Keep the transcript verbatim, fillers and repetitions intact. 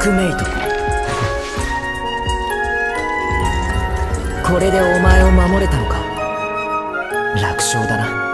クメイト。これでお前を守れたのか。楽勝だな。